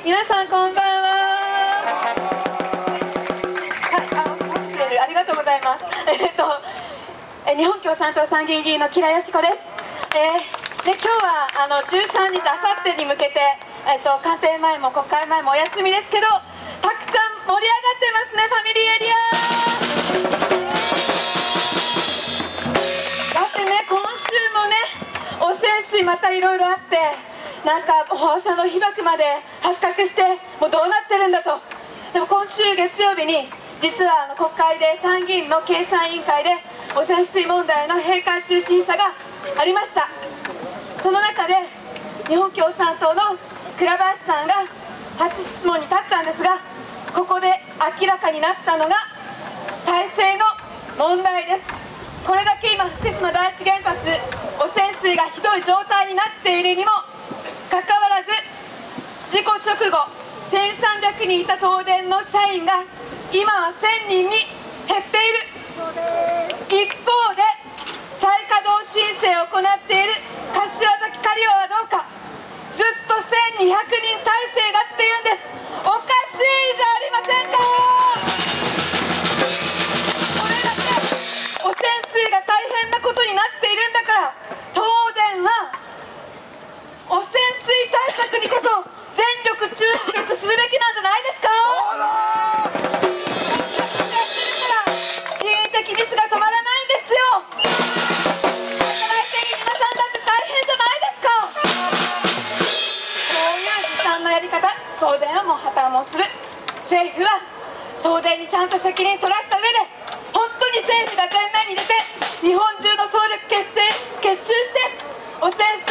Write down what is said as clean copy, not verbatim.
皆さんこんばんは。ありがとうございます。日本共産党参議院議員の吉良よし子です。今日は13日、あさってに向けて、官邸前も国会前もお休みですけど、たくさん盛り上がってますね、ファミリーエリア。だってね、今週もね、汚染水またいろいろあって、なんか放射能被曝まで発覚して、もうどうなってるんだと。でも今週月曜日に実は国会で参議院の経産委員会で汚染水問題の閉会中審査がありました。その中で日本共産党の倉林さんが初質問に立ったんですが、ここで明らかになったのが体制の問題です。これだけ今福島第一原発汚染水がひどい状態になっているにもかかわらず、事故直後1300人いた東電の社員が今は1000人に減っている。一方で再稼働申請を行っている柏崎刈羽はどうか、ずっと1200人体制だっていうんです。おかしいじゃありませんか。これだけ汚染水が大変なことになっているんだから、東電は汚染水対策にこそ全力注力するべきなんじゃないですか。人為的ミスが止まらないんですよ。働いている皆さんだって大変じゃないですか。こういう時短のやり方、東電はもう破綻もする。政府は東電にちゃんと責任取らせた上で、本当に政府が前面に出て日本中の総力結集して汚染